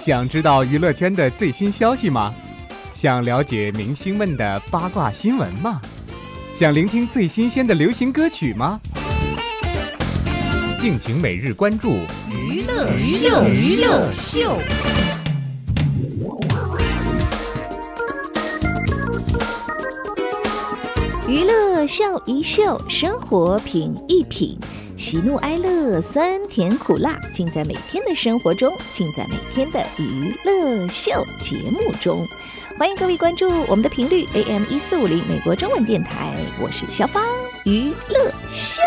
想知道娱乐圈的最新消息吗？想了解明星们的八卦新闻吗？想聆听最新鲜的流行歌曲吗？敬请每日关注娱乐秀。娱乐笑一秀，生活品一品，喜怒哀乐，酸甜苦辣，尽在每天的生活中，尽在每天的娱乐秀节目中。欢迎各位关注我们的频率 AM1450 美国中文电台，我是肖芳，娱乐秀。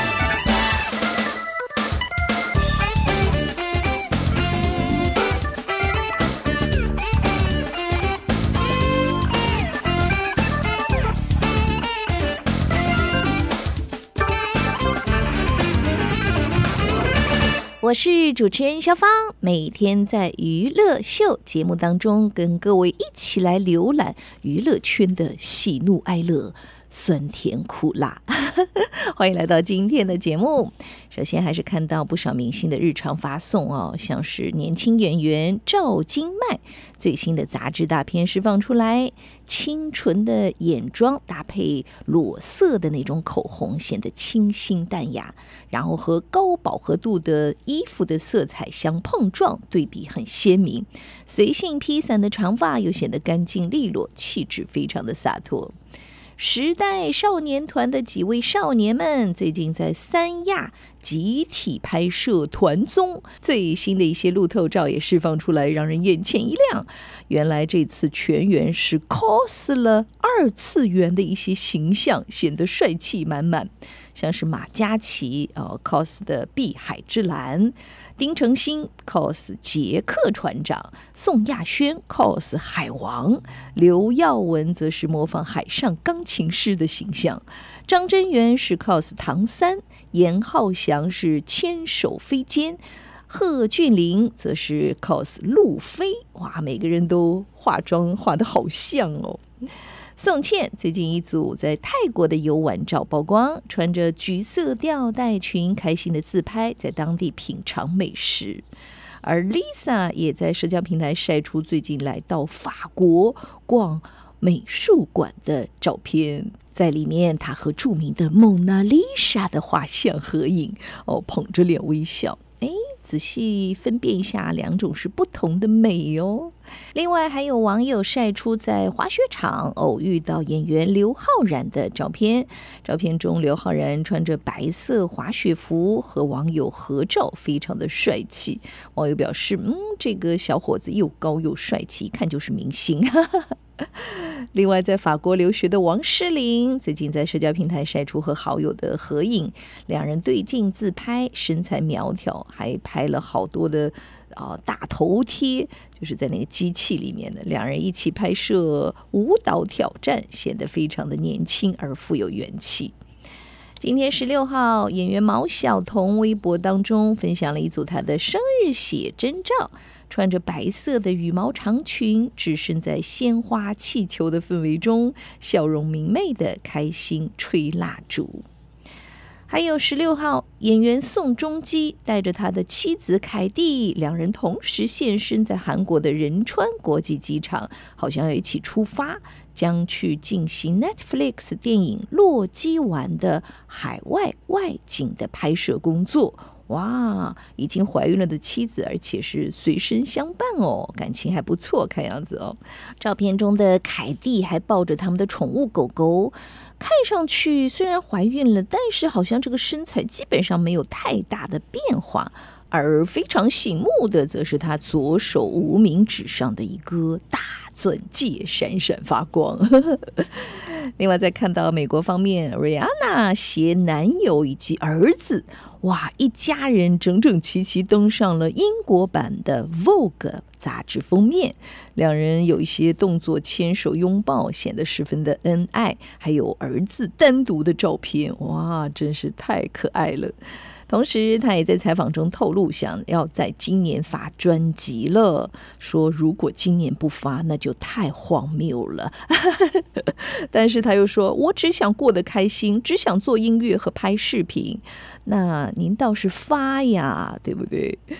我是主持人肖芳，每天在娱乐秀节目当中跟各位一起来浏览娱乐圈的喜怒哀乐，酸甜苦辣。欢迎来到今天的节目。首先还是看到不少明星的日常发送哦，像是年轻演员赵今麦最新的杂志大片释放出来，清纯的眼妆搭配裸色的那种口红，显得清新淡雅，然后和高饱和度的衣服的色彩相碰撞，对比很鲜明。随性披散的长发又显得干净利落，气质非常的洒脱。时代少年团的几位少年们最近在三亚集体拍摄团综，最新的一些路透照也释放出来，让人眼前一亮。原来这次全员是 cos 了2次元的一些形象，显得帅气满满。像是马嘉祺cos 的碧海之蓝，丁程鑫 cos 杰克船长，宋亚轩 cos 海王，刘耀文则是模仿海上钢琴师的形象，张真源是 cos 唐三，严浩翔是牵手飞肩，贺峻霖则是 cos 路飞。哇，每个人都化妆化得好像哦。宋茜最近一组在泰国的游玩照曝光，穿着橘色吊带裙，开心的自拍，在当地品尝美食。而 Lisa 也在社交平台晒出最近来到法国逛美术馆的照片，在里面她和著名的蒙娜丽莎的画像合影，捧着脸微笑。仔细分辨一下，两种是不同的美哦。另外还有网友晒出在滑雪场偶遇到演员刘昊然的照片，照片中刘昊然穿着白色滑雪服和网友合照，非常的帅气。网友表示这个小伙子又高又帅气，一看就是明星。另外在法国留学的王诗龄最近在社交平台晒出和好友的合影，两人对镜自拍，身材苗条，还拍了好多的大头贴，就是在那个机器里面的，两人一起拍摄舞蹈挑战，显得非常的年轻而富有元气。今天16号，演员毛晓彤微博当中分享了一组她的生日写真照，穿着白色的羽毛长裙，置身在鲜花气球的氛围中，笑容明媚的开心吹蜡烛。还有16号，演员宋仲基带着他的妻子凯蒂，两人同时现身在韩国的仁川国际机场，好像要一起出发，将去进行 Netflix 电影《洛基丸》的海外外景的拍摄工作。哇，已经怀孕了的妻子，而且是随身相伴哦，感情还不错，看样子哦。照片中的凯蒂还抱着他们的宠物狗狗，看上去虽然怀孕了，但是好像这个身材基本上没有太大的变化。而非常醒目的则是他左手无名指上的一个大钻戒，闪闪发光。另外再看到美国方面，瑞安娜携男友以及儿子，哇，一家人整整齐齐登上了英国版的 Vogue 杂志封面，两人有一些动作牵手拥抱，显得十分的恩爱，还有儿子单独的照片，哇，真是太可爱了。同时他也在采访中透露，想要在今年发专辑了，说如果今年不发那就太荒谬了。但是他又说，我只想过得开心，只想做音乐和拍视频，那您倒是发呀，对不对？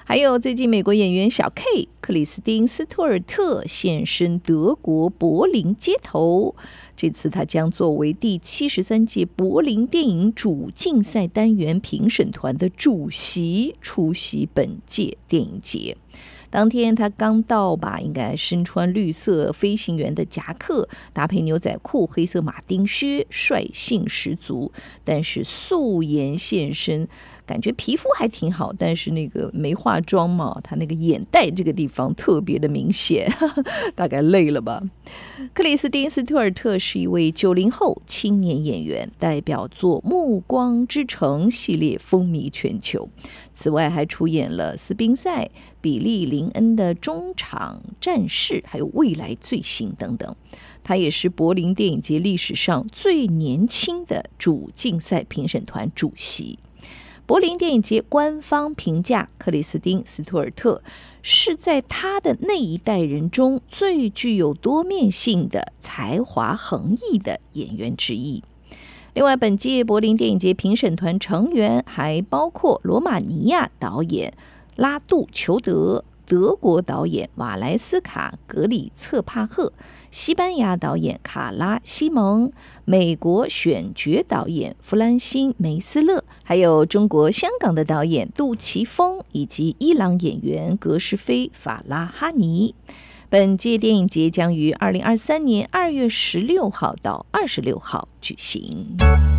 还有最近美国演员小 K 克里斯汀·斯图尔特现身德国柏林街头，这次他将作为第73届柏林电影主竞赛单元评审团的主席出席本届电影节。当天他刚到吧，应该身穿绿色飞行员的夹克，搭配牛仔裤、黑色马丁靴，率性十足。但是素颜现身，感觉皮肤还挺好，但是那个没化妆嘛，他那个眼袋这个地方特别的明显，大概累了吧。克里斯汀·斯图尔特是一位90后青年演员，代表作《暮光之城》系列风靡全球。此外还出演了斯宾塞、比利·林恩的中场战士，还有未来罪行等等。他也是柏林电影节历史上最年轻的主竞赛评审团主席。柏林电影节官方评价克里斯汀·斯图尔特是在他的那一代人中最具有多面性的才华横溢的演员之一。另外，本届柏林电影节评审团成员还包括罗马尼亚导演拉杜裘德、德国导演瓦莱斯卡·格里策帕赫、西班牙导演卡拉西蒙、美国选角导演弗兰辛梅斯勒，还有中国香港的导演杜琪峰，以及伊朗演员格什菲法拉哈尼。本届电影节将于2023年2月16号到26号举行。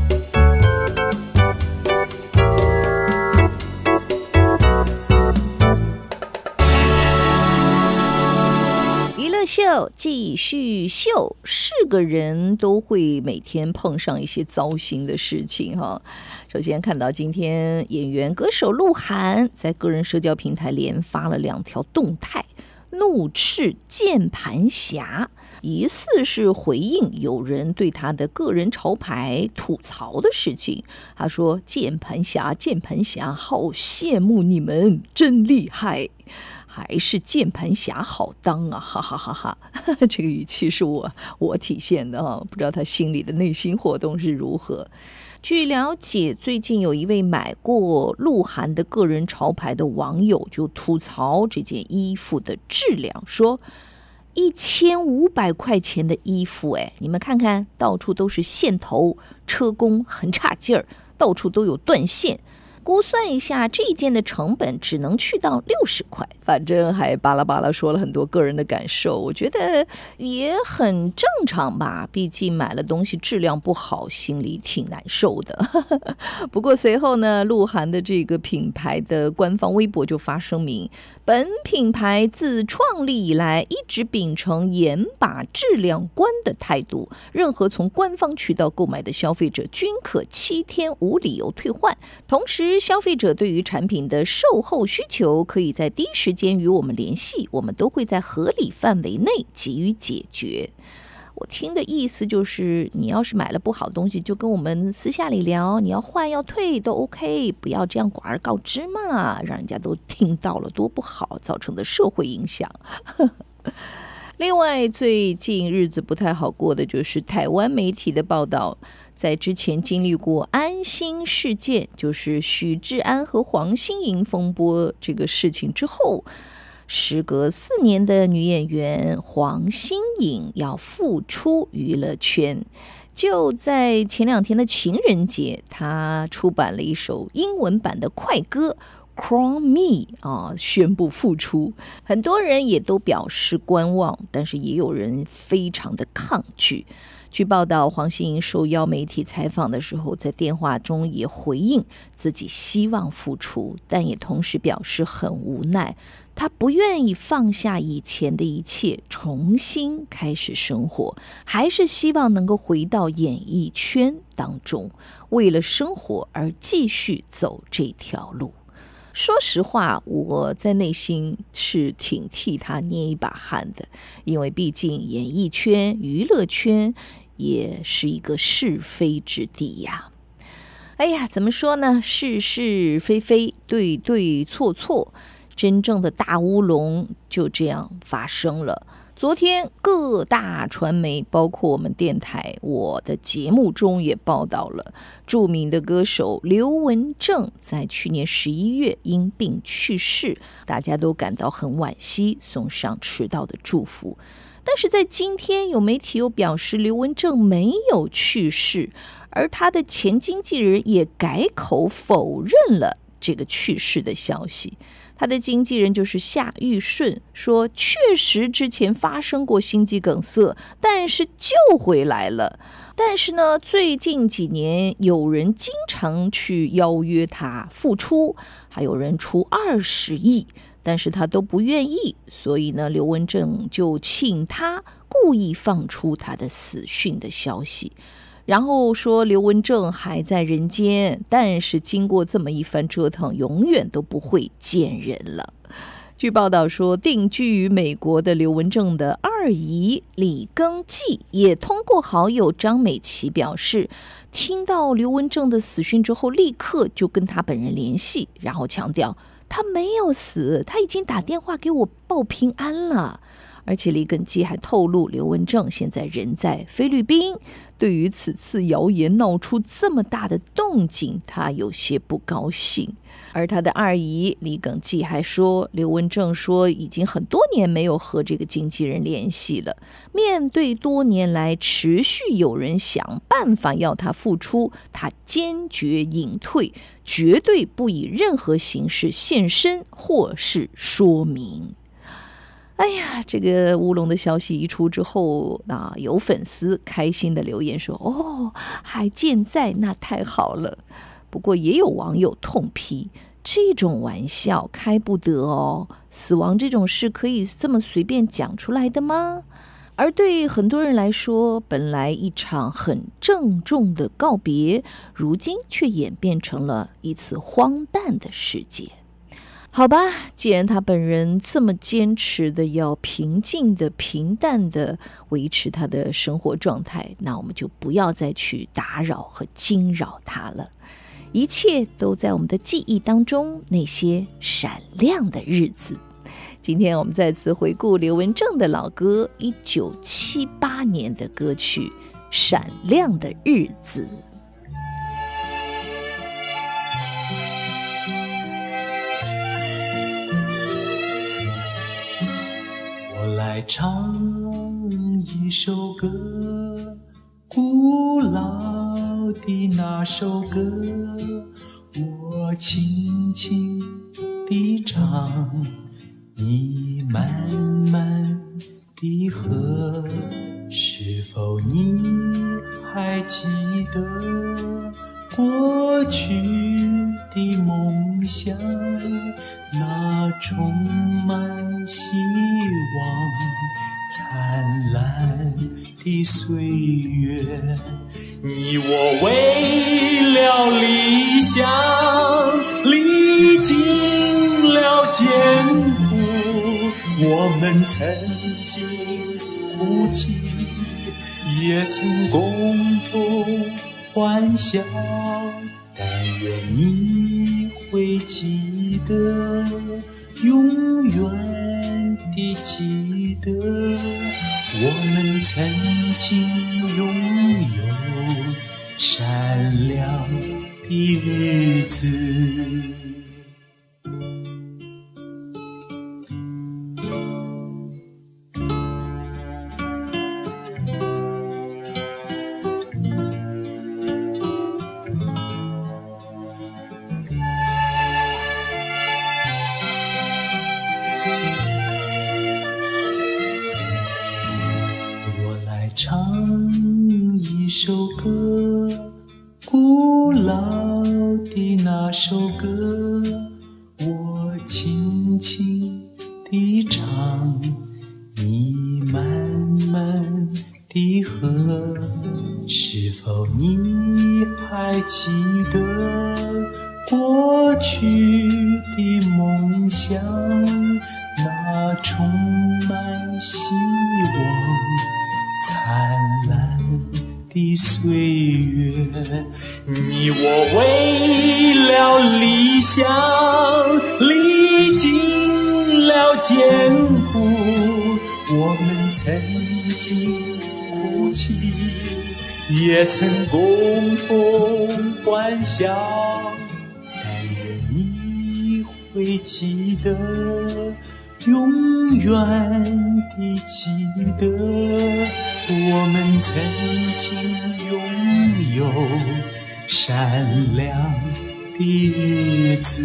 娱乐秀继续秀，是个人都会每天碰上一些糟心的事情哈。首先看到今天演员歌手鹿晗在个人社交平台连发了2条动态，怒斥键盘侠，疑似是回应有人对他的个人潮牌吐槽的事情。他说：“键盘侠，键盘侠，好羡慕你们，真厉害。”还是键盘侠好当啊，哈哈哈哈！这个语气是我体现的啊，不知道他心里的内心活动是如何。据了解，最近有一位买过鹿晗的个人潮牌的网友就吐槽这件衣服的质量，说1500块钱的衣服，你们看看，到处都是线头，车工很差劲儿，到处都有断线。估算一下，这一件的成本只能去到60块，反正还巴拉巴拉说了很多个人的感受，我觉得也很正常吧，毕竟买了东西质量不好，心里挺难受的。不过随后呢，鹿晗的这个品牌的官方微博就发声明，本品牌自创立以来一直秉承严把质量关的态度，任何从官方渠道购买的消费者均可7天无理由退换，同时消费者对于产品的售后需求可以在第一时间与我们联系，我们都会在合理范围内给予解决。我听的意思就是，你要是买了不好东西，就跟我们私下里聊，你要换要退都 OK， 不要这样广而告之嘛，让人家都听到了多不好，造成的社会影响。另外，最近日子不太好过的就是台湾媒体的报道，在之前经历过安心事件，就是许志安和黄心颖风波这个事情之后，时隔4年的女演员黄心颖要复出娱乐圈。就在前2天的情人节，她出版了一首英文版的快歌Call Me 宣布复出，很多人也都表示观望，但是也有人非常的抗拒。据报道，黄心颖受邀媒体采访的时候，在电话中也回应自己希望复出，但也同时表示很无奈，她不愿意放下以前的一切，重新开始生活，还是希望能够回到演艺圈当中，为了生活而继续走这条路。说实话，我在内心是挺替他捏一把汗的，因为毕竟演艺圈、娱乐圈也是一个是非之地呀。哎呀，怎么说呢？是是非非，对对错错，真正的大乌龙就这样发生了。 昨天各大传媒，包括我们电台，我的节目中也报道了著名的歌手刘文正在去年11月因病去世，大家都感到很惋惜，送上迟到的祝福。但是在今天，有媒体又表示刘文正没有去世，而他的前经纪人也改口否认了这个去世的消息。他的经纪人就是夏玉顺，说确实之前发生过心肌梗塞，但是救回来了。但是呢，最近几年有人经常去邀约他复出，还有人出20亿，但是他都不愿意，所以呢，刘文正就请他故意放出他的死讯的消息。然后说刘文正还在人间，但是经过这么一番折腾，永远都不会见人了。据报道说，定居于美国的刘文正的二姨李庚纪也通过好友张美琪表示，听到刘文正的死讯之后，立刻就跟他本人联系，然后强调他没有死，他已经打电话给我报平安了。而且李庚纪还透露，刘文正现在人在菲律宾，对于此次谣言闹出这么大的动静，他有些不高兴。而他的二姨李庚纪还说，刘文正说已经很多年没有和这个经纪人联系了，面对多年来持续有人想办法要他复出，他坚决隐退，绝对不以任何形式现身或是说明。哎呀，这个乌龙的消息一出之后，有粉丝开心的留言说：“哦，还健在，那太好了。”不过也有网友痛批，这种玩笑开不得哦，死亡这种事可以这么随便讲出来的吗？而对很多人来说，本来一场很郑重的告别，如今却演变成了一次荒诞的事件。好吧，既然他本人这么坚持的要平静的、平淡的维持他的生活状态，那我们就不要再去打扰和惊扰他了。一切都在我们的记忆当中，那些闪亮的日子。今天我们再次回顾刘文正的老歌，1978年的歌曲《闪亮的日子》。 我来唱一首歌，古老的那首歌，我轻轻地唱，你慢慢地和。是否你还记得过去的梦想，那充满希望灿烂的岁月？你我为了理想历经了艰苦，我们曾经哭泣，也曾共同欢笑，但愿你会记得，永远地记得，我们曾经拥有闪亮的日子。一首歌，古老的那首歌，我轻轻地唱，你慢慢地和。是否你还记得过去的梦想，那充满希望灿烂的岁月？你我为了理想历经了艰苦， 我们曾经哭泣，也曾共同欢笑，但愿你会记得，永远地记得，我们曾经拥有闪亮的日子。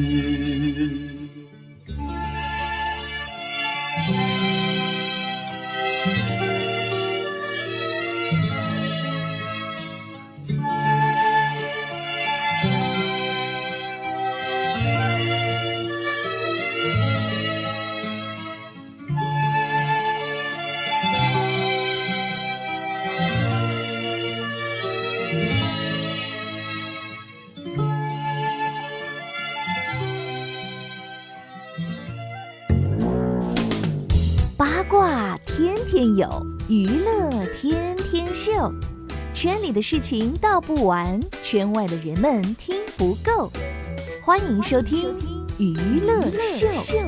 八卦天天有，娱乐天天秀。圈里的事情道不完，圈外的人们听不够。欢迎收听娱乐秀。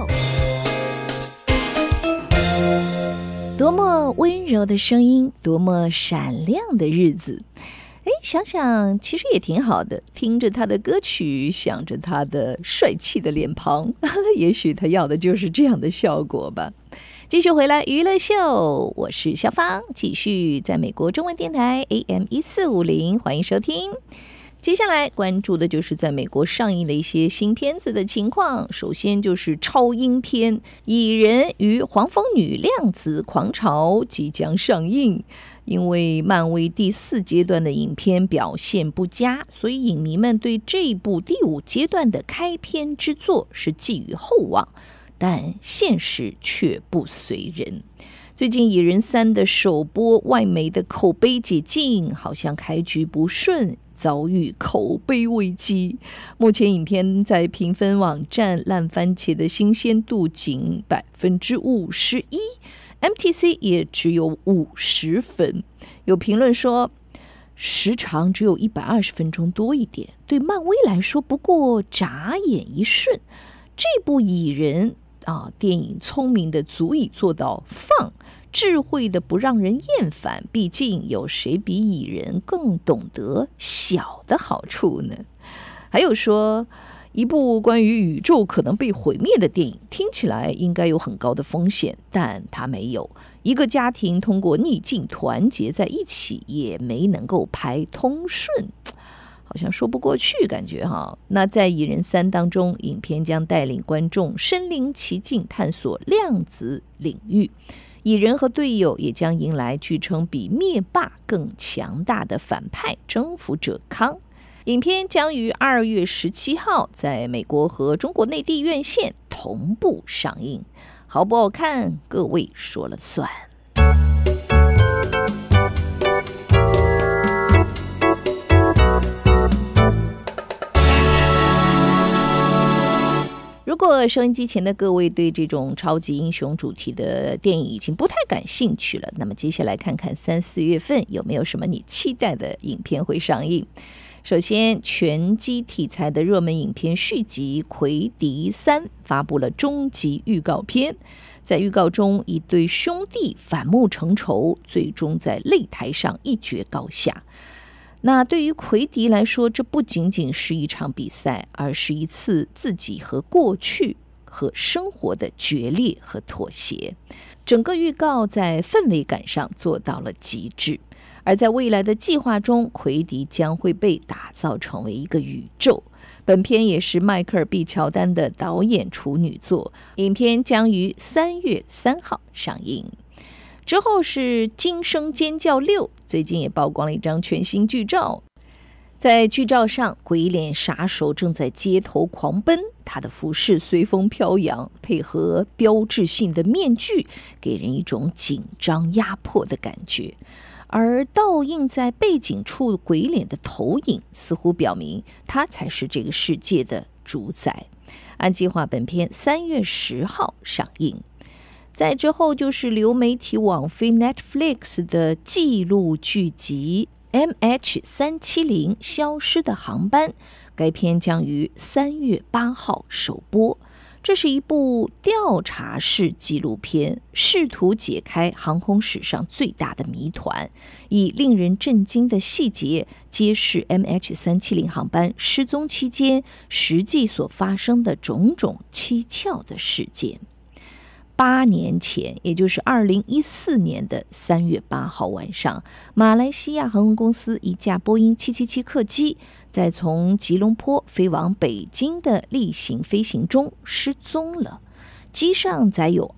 多么温柔的声音，多么闪亮的日子。想想其实也挺好的，听着他的歌曲，想着他的帅气的脸庞，也许他要的就是这样的效果吧。继续回来娱乐秀，我是小芳，继续在美国中文电台 AM1450，欢迎收听。接下来关注的就是在美国上映的一些新片子的情况。首先就是超英片《蚁人与黄蜂女量子狂潮》即将上映。因为漫威第4阶段的影片表现不佳，所以影迷们对这部第5阶段的开篇之作是寄予厚望，但现实却不随人。最近《蚁人3》的首播，外媒的口碑解禁，好像开局不顺，遭遇口碑危机。目前影片在评分网站烂番茄的新鲜度仅 51%，MTC 也只有50分。有评论说时长只有120分钟多一点，对漫威来说不过眨眼一瞬。这部蚁人电影聪明的足以做到放，智慧的不让人厌烦，毕竟有谁比蚁人更懂得小的好处呢？还有说一部关于宇宙可能被毁灭的电影，听起来应该有很高的风险，但它没有。一个家庭通过逆境团结在一起，也没能够拍通顺，好像说不过去感觉哈。那在《蚁人3》当中，影片将带领观众身临其境探索量子领域，蚁人和队友也将迎来据称比灭霸更强大的反派征服者康。影片将于2月17号在美国和中国内地院线同步上映。好不好看，各位说了算。如果收音机前的各位对这种超级英雄主题的电影已经不太感兴趣了，那么接下来看看3、4月份有没有什么你期待的影片会上映。首先，拳击题材的热门影片续集《魁敌3》发布了终极预告片。在预告中，一对兄弟反目成仇，最终在擂台上一决高下。那对于魁敌来说，这不仅仅是一场比赛，而是一次自己和过去和生活的决裂和妥协。整个预告在氛围感上做到了极致。而在未来的计划中，魁敌将会被打造成为一个宇宙。本片也是迈克尔 ·B· 乔丹的导演处女作，影片将于3月3号上映。之后是《惊声尖叫6》，最近也曝光了一张全新剧照。在剧照上，鬼脸杀手正在街头狂奔，他的服饰随风飘扬，配合标志性的面具，给人一种紧张压迫的感觉。而倒映在背景处鬼脸的投影，似乎表明他才是这个世界的主宰。按计划，本片3月10号上映。再之后就是流媒体网飞 Netflix 的纪录剧集 MH370 消失的航班，该片将于3月8号首播。 这是一部调查式纪录片，试图解开航空史上最大的谜团，以令人震惊的细节揭示 MH370 航班失踪期间实际所发生的种种蹊跷的事件。8年前，也就是2014年的3月8号晚上，马来西亚航空公司一架波音777客机在从吉隆坡飞往北京的例行飞行中失踪了，机上载有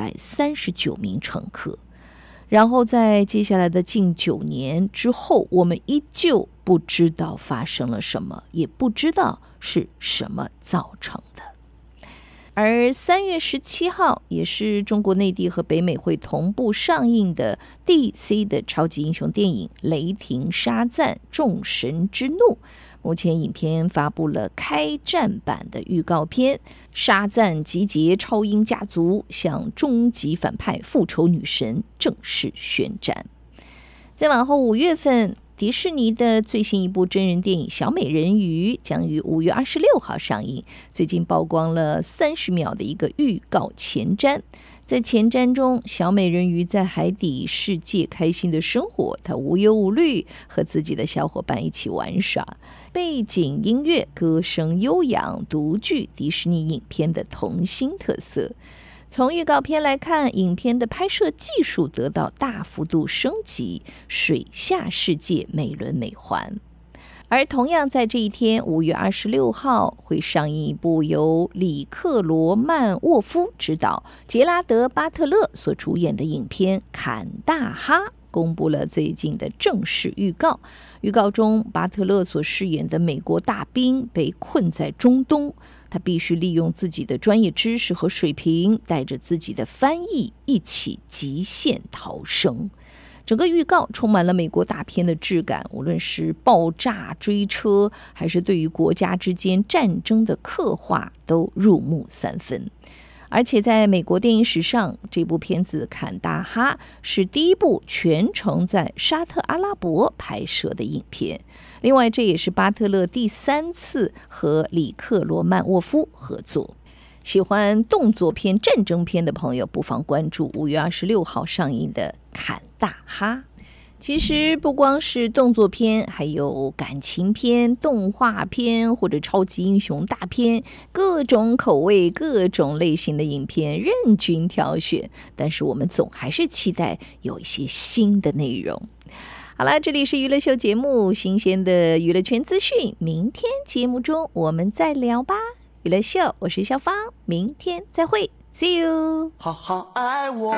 239名乘客。然后在接下来的近9年之后，我们依旧不知道发生了什么，也不知道是什么造成的。而3月17号，也是中国内地和北美会同步上映的 DC 的超级英雄电影《雷霆沙赞：众神之怒》。目前影片发布了开战版的预告片，沙赞集结超英家族，向终极反派复仇女神正式宣战。再往后5月份，迪士尼的最新一部真人电影《小美人鱼》将于5月26号上映。最近曝光了30秒的一个预告前瞻，在前瞻中，小美人鱼在海底世界开心的生活，她无忧无虑，和自己的小伙伴一起玩耍。背景音乐歌声悠扬，独具迪士尼影片的童心特色。从预告片来看，影片的拍摄技术得到大幅度升级，水下世界美轮美奂。而同样在这一天，5月26号会上映一部由里克罗曼沃夫执导、杰拉德巴特勒所主演的影片《坎大哈》，公布了最近的正式预告。预告中，巴特勒所饰演的美国大兵被困在中东，他必须利用自己的专业知识和水平，带着自己的翻译一起极限逃生。整个预告充满了美国大片的质感，无论是爆炸、追车，还是对于国家之间战争的刻画，都入木三分。而且在美国电影史上，这部片子《坎大哈》是第一部全程在沙特阿拉伯拍摄的影片。另外，这也是巴特勒第3次和里克罗曼沃夫合作。喜欢动作片、战争片的朋友，不妨关注5月26号上映的《坎大哈》。其实不光是动作片，还有感情片、动画片或者超级英雄大片，各种口味、各种类型的影片任君挑选。但是我们总还是期待有一些新的内容。好了，这里是娱乐秀节目，新鲜的娱乐圈资讯，明天节目中我们再聊吧。娱乐秀，我是小芳，明天再会 ，See you。 好好爱我，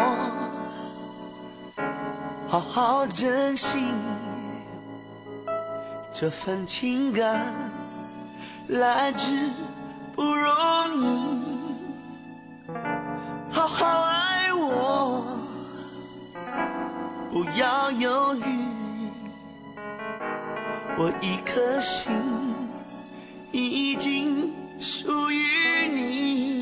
好好珍惜这份情感，来之不容易。好好爱我，不要犹豫，我一颗心已经属于你。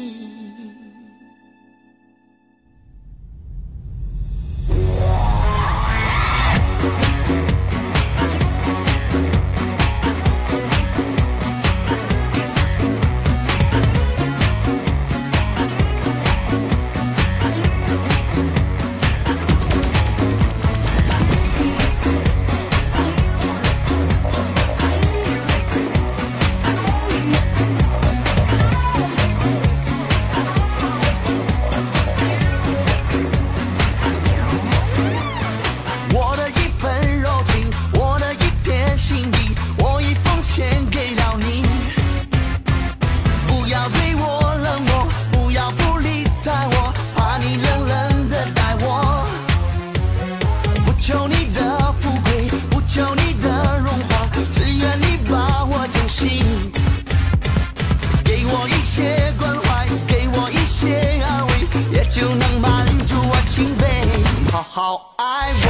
好爱我，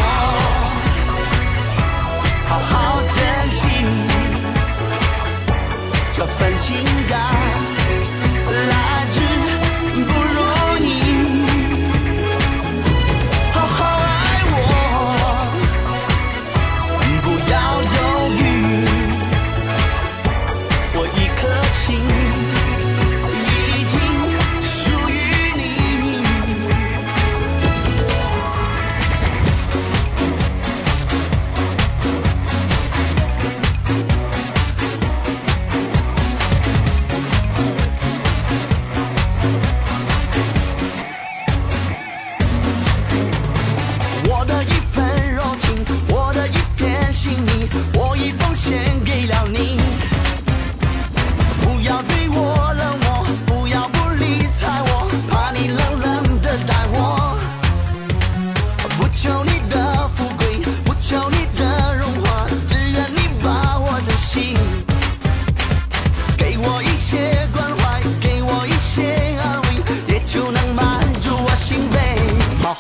好好珍惜这份情感，来之不容易。好好爱我，不要犹豫，我一颗心已经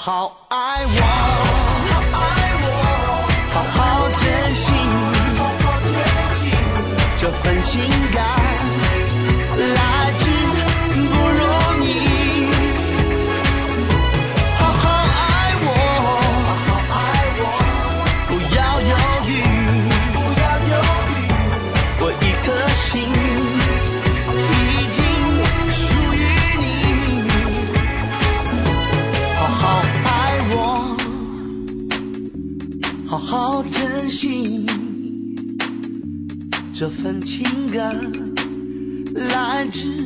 好爱我，好好珍惜这份情感，来之不容易。好好爱我，不要犹豫，我一颗心已经属于你。好好爱我，好好珍惜这份情感，来之